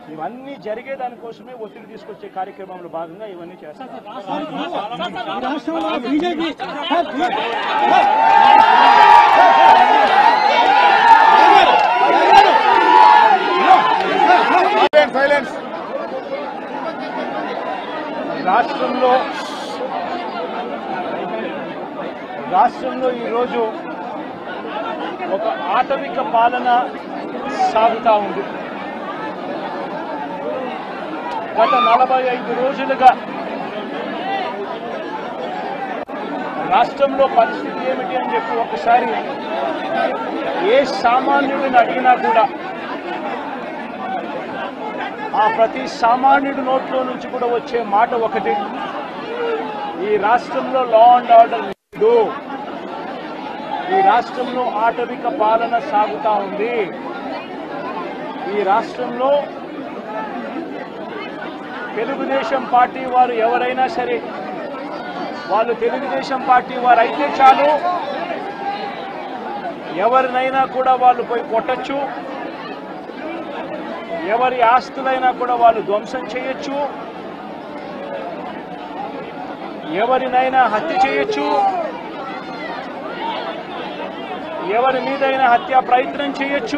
ఇవన్నీ జరిగేదానికోసమే ఒత్తిడి తీసుకొచ్చే కార్యక్రమంలో భాగంగా ఇవన్నీ చేస్తాం. రాష్ట్రంలో ఈరోజు ఒక ఆటవిక పాలన సాగుతా ఉంది. గత 45 రోజులుగా రాష్ట్రంలో పరిస్థితి ఏమిటి అని చెప్పి ఒకసారి ఏ సామాన్యుడిని అడిగినా కూడా ఆ ప్రతి సామాన్యుడి నోట్లో నుంచి కూడా వచ్చే మాట ఒకటి, ఈ రాష్ట్రంలో లా అండ్ ఆర్డర్ లేదు, ఈ రాష్ట్రంలో ఆటవిక పాలన సాగుతా ఉంది, ఈ రాష్ట్రంలో తెలుగుదేశం పార్టీ వారు ఎవరైనా సరే వాళ్ళు తెలుగుదేశం పార్టీ వారు అయితే చాలు, ఎవరినైనా కూడా వాళ్ళు పోయి కొట్టచ్చు, ఎవరి ఆస్తులైనా కూడా వాళ్ళు ధ్వంసం చేయొచ్చు, ఎవరినైనా హత్య చేయొచ్చు, ఎవరి మీదైనా హత్యా ప్రయత్నం చేయొచ్చు,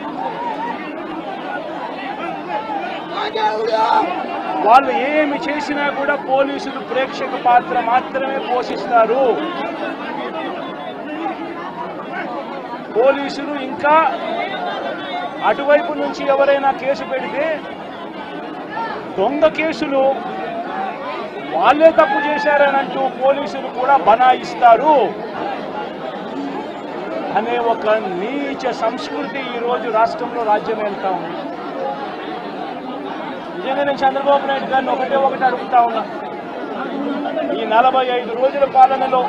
వాళ్ళు ఏమి చేసినా కూడా పోలీసులు ప్రేక్షక పాత్ర మాత్రమే పోషిస్తారు. పోలీసులు ఇంకా అటువైపు నుంచి ఎవరైనా కేసు పెడితే దొంగ కేసులు వాళ్ళే తప్పు చేశారనంటూ పోలీసులు కూడా బనాయిస్తారు అనే ఒక నీచ సంస్కృతి ఈరోజు రాష్ట్రంలో రాజ్యం వెళ్తా ఉంది. నిజంగా నేను చంద్రబాబు నాయుడు గారిని ఒకటి అడుగుతా ఉన్నా, ఈ 45 రోజుల పాలనలో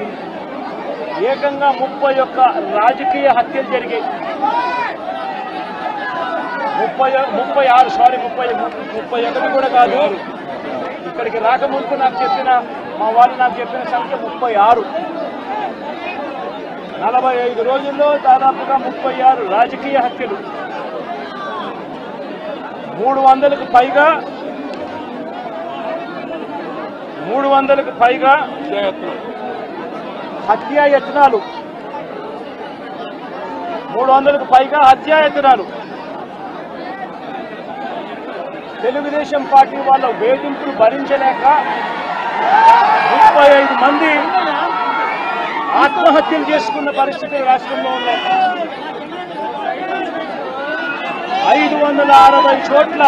ఏకంగా 31 రాజకీయ హత్యలు జరిగాయి. 31 కూడా కాదు, ఇక్కడికి రాకముందు నాకు చెప్పిన మా వాళ్ళు నాకు చెప్పిన సంఖ్య 36. 45 రోజుల్లో దాదాపుగా 36 రాజకీయ హత్యలు, 300కు పైగా హత్యాయత్నాలు, 300కు పైగా హత్యాయత్నాలు. తెలుగుదేశం పార్టీ వాళ్ళ వేధింపులు భరించలేక 35 మంది ఆత్మహత్యలు చేసుకున్న పరిస్థితులు రాష్ట్రంలో ఉన్నాయి. 560 చోట్ల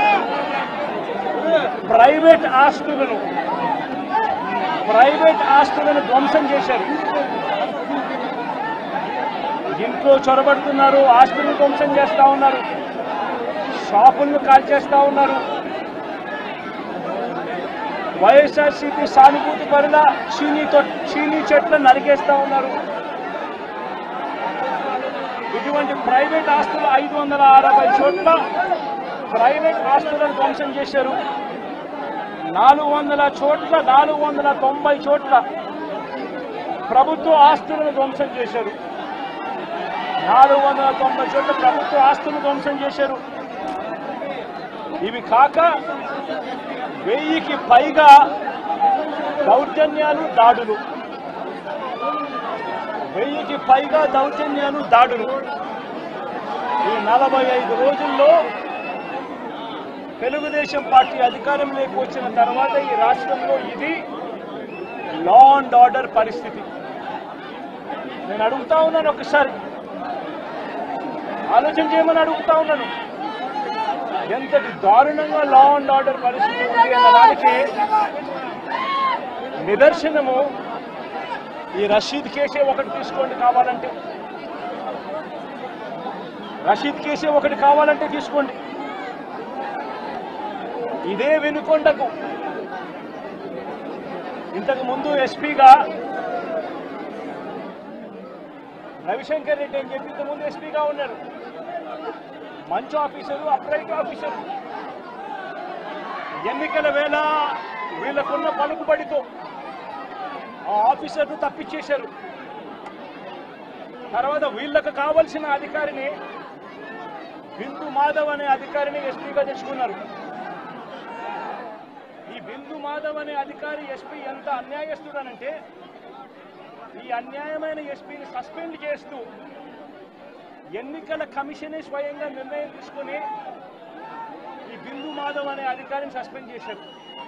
ప్రైవేట్ ఆస్తులను ధ్వంసం చేశారు. ఇంట్లో చొరబడుతున్నారు, ఆస్తులను ధ్వంసం చేస్తా ఉన్నారు, షాపులను కాల్చేస్తా ఉన్నారు. వైఎస్ఆర్సీపీ సానుభూతి పరుల చీనీ చెట్లను నరికేస్తా ఉన్నారు. ఇటువంటి ప్రైవేట్ ఆస్తులు 560 చోట్ల ప్రైవేట్ ఆస్తులను ధ్వంసం చేశారు. 490 చోట్ల ప్రభుత్వ ఆస్తులను ధ్వంసం చేశారు. 490 చోట్ల ప్రభుత్వ ఆస్తులను ధ్వంసం చేశారు. ఇవి కాక 1000కి పైగా దౌర్జన్యాలు, దాడులు. 1000కి పైగా దౌర్జన్యాలు, దాడులు. ఈ 45 రోజుల్లో తెలుగుదేశం పార్టీ అధికారంలోకి వచ్చిన తర్వాత ఈ రాష్ట్రంలో ఇది లా అండ్ ఆర్డర్ పరిస్థితి. నేను అడుగుతా ఉన్నాను, ఒకసారి ఆలోచన చేయమని అడుగుతా ఉన్నాను, ఎంతటి దారుణంగా లా అండ్ ఆర్డర్ పరిస్థితి ఉంది అన్నదానికి నిదర్శనము ఈ రషీద్ కేసే ఒకటి తీసుకోండి, కావాలంటే రషీద్ కేసే ఒకటి కావాలంటే తీసుకోండి. ఇదే వెనుకొండకు ఇంతకు ముందు ఎస్పీగా రవిశంకర్ రెడ్డి అని చెప్పి ఇంతకుముందు ఎస్పీగా ఉన్నారు. మంచి ఆఫీసరు, అప్రైట్ ఆఫీసరు. ఎన్నికల వేళ వీళ్ళకున్న పలుకుబడితో ఆ ఆఫీసర్ను తప్పించేశారు. తర్వాత వీళ్ళకు కావలసిన అధికారిని బిందు మాధవ్ అనే అధికారిని ఎస్పీగా తెచ్చుకున్నారు. ఈ బిందు మాధవ్ అనే అధికారి ఎస్పీ ఎంత అన్యాయస్తుడనంటే ఈ అన్యాయమైన ఎస్పీని సస్పెండ్ చేస్తూ ఎన్నికల కమిషనే స్వయంగా నిర్ణయం తీసుకుని ఈ బిందు మాధవ్ అనే అధికారిని సస్పెండ్ చేశారు.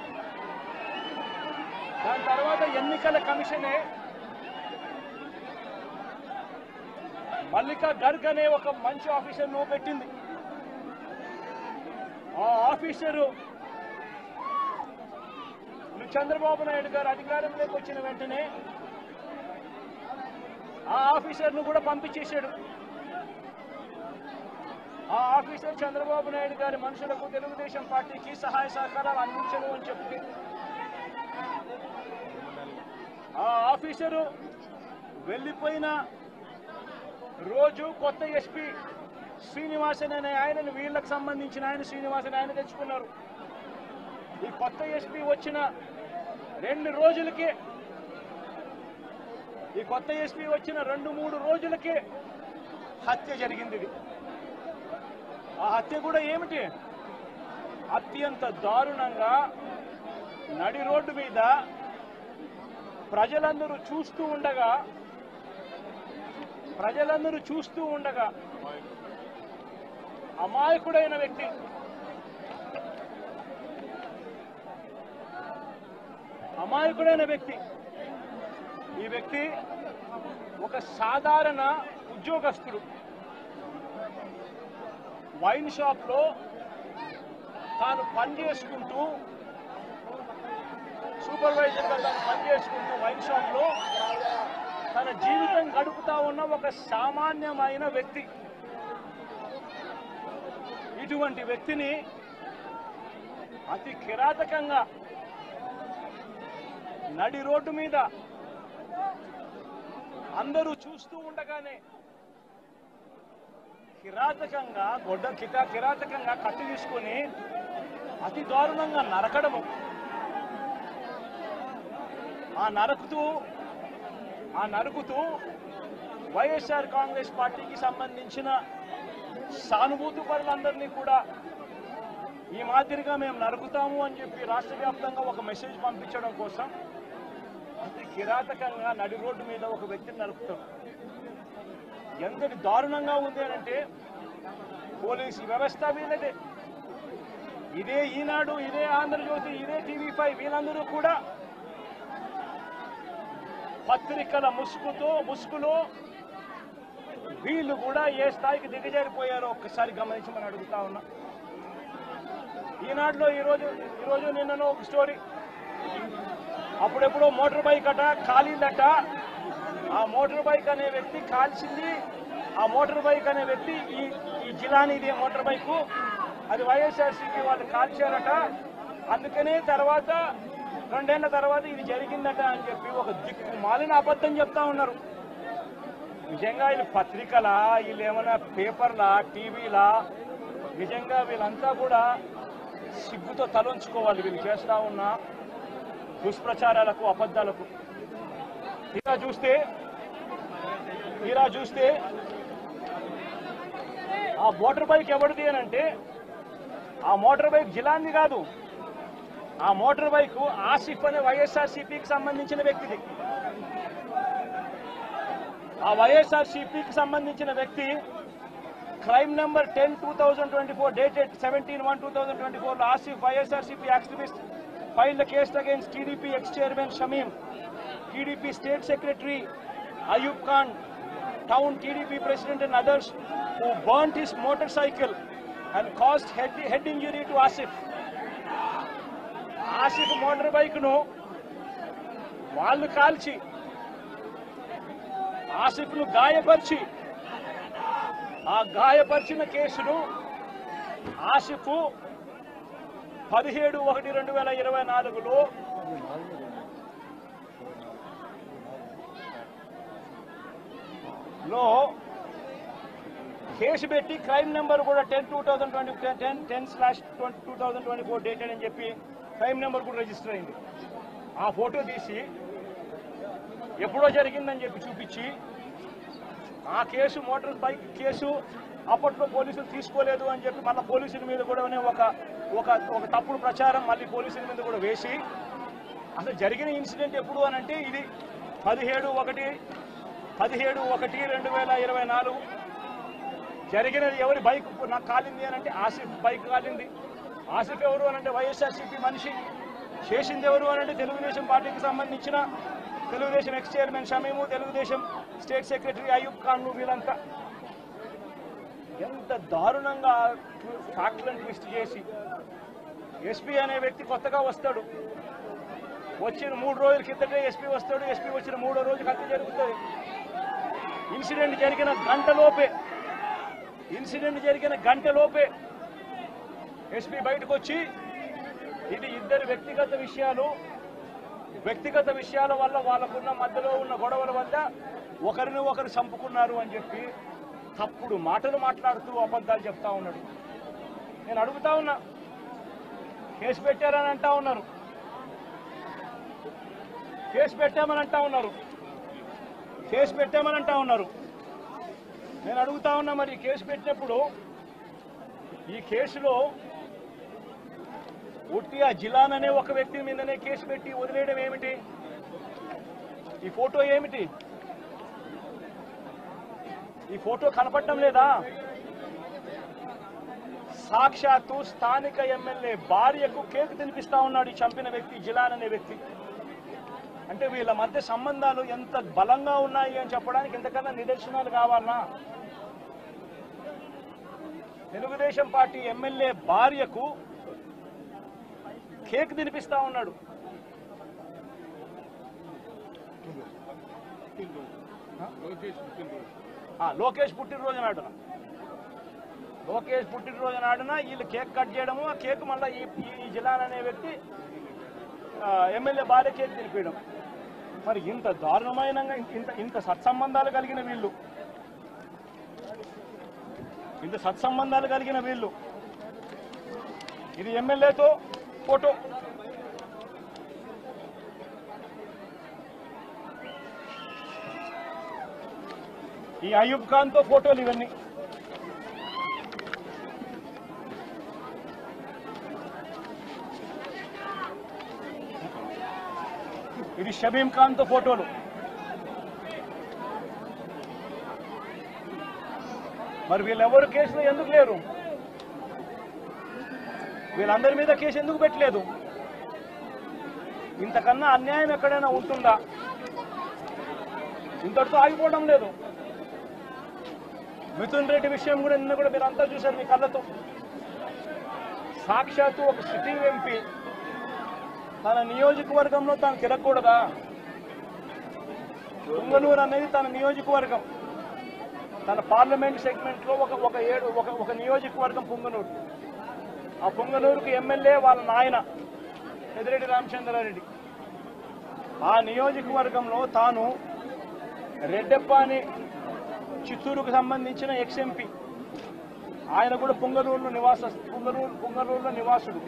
దాని తర్వాత ఎన్నికల కమిషనే మల్లికా గర్గ్ అనే ఒక మంచి ఆఫీసర్ను పెట్టింది. ఆ ఆఫీసరు చంద్రబాబు నాయుడు గారు అధికారంలోకి వచ్చిన వెంటనే ఆ ఆఫీసర్ను కూడా పంపించేశాడు. ఆ ఆఫీసర్ చంద్రబాబు నాయుడు గారి మనుషులకు తెలుగుదేశం పార్టీకి సహాయ సహకారాలు అందించను అని చెప్పి ఆ ఆఫీసరు వెళ్ళిపోయిన రోజు కొత్త ఎస్పీ శ్రీనివాసన్ అనే ఆయనను వీళ్ళకి సంబంధించిన ఆయన శ్రీనివాసన్ ఆయన తెచ్చుకున్నారు. ఈ కొత్త ఎస్పీ వచ్చిన 2 రోజులకే ఈ కొత్త ఎస్పీ వచ్చిన 2-3 రోజులకే హత్య జరిగింది. ఇది ఆ హత్య కూడా ఏమిటి, అత్యంత దారుణంగా నడి రోడ్డు మీద ప్రజలందరూ చూస్తూ ఉండగా అమాయకుడైన వ్యక్తి ఈ వ్యక్తి ఒక సాధారణ ఉద్యోగస్తుడు. వైన్ షాప్లో తాను పనిచేసుకుంటూ సూపర్వైజర్గా తాను పనిచేసుకుంటూ వైన్ షాప్లో తన జీవితం గడుపుతా ఉన్న ఒక సామాన్యమైన వ్యక్తి. ఇటువంటి వ్యక్తిని అతి కిరాతకంగా నడి రోడ్డు మీద అందరూ చూస్తూ ఉండగానే కిరాతకంగా కత్తి తీసుకొని అతి దారుణంగా నరకడము. ఆ నరుకుతూ వైఎస్ఆర్ కాంగ్రెస్ పార్టీకి సంబంధించిన సానుభూతి పరులందరినీ కూడా ఈ మాదిరిగా మేము నరుకుతాము అని చెప్పి రాష్ట్ర వ్యాప్తంగా ఒక మెసేజ్ పంపించడం కోసం అతి కిరాతకంగా నడి రోడ్డు మీద ఒక వ్యక్తిని నరుకుతాం. ఎంతటి దారుణంగా ఉంది అంటే పోలీసు వ్యవస్థ వీళ్ళదే. ఇదే ఈనాడు, ఇదే ఆంధ్రజ్యోతి, ఇదే TV5 వీళ్ళందరూ కూడా పత్రికల ముసుగులో వీళ్ళు కూడా ఏ స్థాయికి దిగజారిపోయారో ఒక్కసారి గమనించమని అడుగుతా ఉన్నా. ఈనాడులో ఈరోజు నిన్ననో ఒక స్టోరీ, అప్పుడెప్పుడో మోటార్ బైక్ అట కాలిందట. ఆ మోటార్ బైక్ అనే వ్యక్తి కాల్చింది. ఆ మోటార్ బైక్ అనే వ్యక్తి ఈ జిలానీది మోటార్ బైకు, అది వైఎస్ఆర్సీపీ వాళ్ళు కాల్చారట. అందుకనే 2 ఏళ్ల తర్వాత ఇది జరిగిందట అని చెప్పి ఒక దిక్కుమాలిన అబద్ధం చెప్తా ఉన్నారు. నిజంగా వీళ్ళు పత్రికలా, వీళ్ళు ఏమైనా పేపర్లా, టీవీలా? నిజంగా వీళ్ళంతా కూడా సిగ్గుతో తలొంచుకోవాలి వీళ్ళు చేస్తా ఉన్న దుష్ప్రచారాలకు, అబద్ధాలకు. తీరా చూస్తే ఆ మోటార్ బైక్ ఎవరిది అని అంటే ఆ మోటార్ బైక్ జిలాంది కాదు. ఆ మోటార్ బైక్ ఆసిఫ్ అనే వైఎస్ఆర్సీపీకి సంబంధించిన వ్యక్తిది. ఆ వైఎస్ఆర్సీపీకి సంబంధించిన వ్యక్తి క్రైమ్ నెంబర్ 10/2024 dated 17/1/2024 లో Asif YSRCP activist filed a case against TDP ex-chairman Shamim, TDP state secretary Ayub Khan, town TDP president and others who burnt his motorcycle and caused head injury to Asif. Asif motorbike nu వాళ్ళు కాల్చి ఆసిఫ్ను గాయపరిచి ఆ గాయపరిచిన కేసును ఆసిఫ్ 17/1/2024లో కేసు పెట్టి crime number కూడా 10/2024 dated అని చెప్పి క్రైమ్ నెంబర్ కూడా రిజిస్టర్ అయింది. ఆ ఫోటో తీసి ఎప్పుడో జరిగిందని చెప్పి చూపించి ఆ కేసు మోటార్ బైక్ కేసు అప్పట్లో పోలీసులు తీసుకోలేదు అని చెప్పి మళ్ళీ పోలీసుల మీద కూడా ఒక తప్పుడు ప్రచారం మళ్ళీ పోలీసుల మీద కూడా వేసి అసలు జరిగిన ఇన్సిడెంట్ ఎప్పుడు అని అంటే ఇది 17/1/2024 జరిగినది. ఎవరి బైక్ నాకు కాలింది అని అంటే ఆసిఫ్ బైక్ కాలింది. ఆసిఫ్ ఎవరు అని అంటే వైఎస్ఆర్సీపీ మనిషి. చేసింది ఎవరు అని అంటే తెలుగుదేశం పార్టీకి సంబంధించిన Telugu Desam ex chairman Shamim, Telugu Desam state secretary Ayub Khan, వీళ్ళంతా ఎంత దారుణంగా ఫ్యాక్ట్లను ట్విస్ట్ చేసి ఎస్పీ అనే వ్యక్తి కొత్తగా వస్తాడు. వచ్చిన 3 రోజుల కిందటే ఎస్పీ వస్తాడు. ఎస్పీ వచ్చిన 3వ రోజు హత్య జరుగుతుంది. ఇన్సిడెంట్ జరిగిన గంటలోపే ఎస్పీ బయటకు వచ్చి ఇది ఇద్దరు వ్యక్తిగత విషయాల వల్ల వాళ్ళకున్న మధ్యలో ఉన్న గొడవల వల్ల ఒకరిని ఒకరు చంపుకున్నారు అని చెప్పి తప్పుడు మాటలు మాట్లాడుతూ అబద్ధాలు చెప్తా ఉన్నాడు. నేను అడుగుతా ఉన్నా, కేసు పెట్టారని అంటా ఉన్నారు, కేసు పెట్టామని అంటా ఉన్నారు. నేను అడుగుతా ఉన్నా, మరి కేసు పెట్టినప్పుడు ఈ కేసులో ఉట్టి ఆ జిలాన్ అనే ఒక వ్యక్తి మీదనే కేసు పెట్టి వదిలేయడం ఏమిటి? ఈ ఫోటో ఏమిటి? ఈ ఫోటో కనపడటం లేదా? సాక్షాత్తు స్థానిక ఎమ్మెల్యే భార్యకు కేక్ తినిపిస్తా ఉన్నాడు ఈ చంపిన వ్యక్తి, జిలాన్ అనే వ్యక్తి. అంటే వీళ్ళ మధ్య సంబంధాలు ఎంత బలంగా ఉన్నాయి అని చెప్పడానికి ఎంతకన్నా నిదర్శనాలు కావాలన్నా? తెలుగుదేశం పార్టీ ఎమ్మెల్యే భార్యకు కేక్ తినిపిస్తా ఉన్నాడు. లోకేష్ పుట్టినరోజు నాడున వీళ్ళు కేక్ కట్ చేయడము, ఆ కేక్ మళ్ళీ ఈ జిలాన్ అనే వ్యక్తి ఎమ్మెల్యే భార్య కేక్ తినిపించడం. మరి ఇంత దారుణమైన ఇంత సత్సంబంధాలు కలిగిన వీళ్ళు, ఇది ఎమ్మెల్యేతో ఫోటో, ఈ అయూబ్ ఖాన్ తో ఫోటోలు, ఇవన్నీ ఇది షమీం ఖాన్ తో ఫోటోలు. మరి వీళ్ళెవరు కేసులో ఎందుకు లేరు? వీళ్ళందరి మీద కేసు ఎందుకు పెట్టలేదు? ఇంతకన్నా అన్యాయం ఎక్కడైనా ఉంటుందా? ఇంతటితో ఆగిపోవడం లేదు. మిథున్ రెడ్డి విషయం కూడా నిన్న కూడా మీరు అంతా చూశారు మీ కళ్ళతో. సాక్షాత్తు ఒక సిట్టింగ్ ఎంపీ తన నియోజకవర్గంలో తాను తిరగకూడదా? పుంగనూరు అనేది తన నియోజకవర్గం, తన పార్లమెంట్ సెగ్మెంట్ లో ఒక నియోజకవర్గం పుంగనూరు. ఆ పుంగనూరుకు ఎమ్మెల్యే వాళ్ళ నాయన పెద్దిరెడ్డి రామచంద్రారెడ్డి. ఆ నియోజకవర్గంలో తాను రెడ్డెప్పని చిత్తూరుకు సంబంధించిన ఎక్స్ ఎంపీ, ఆయన కూడా పుంగనూరులో నివాసుడు.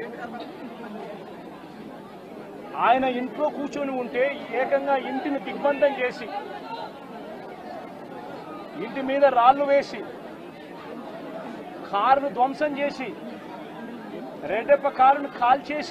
ఆయన ఇంట్లో కూర్చొని ఉంటే ఏకంగా ఇంటిని దిగ్బంధం చేసి, ఇంటి మీద రాళ్లు వేసి, కారును ధ్వంసం చేసి, రెడ్డెప్ప కారును కాల్చేసి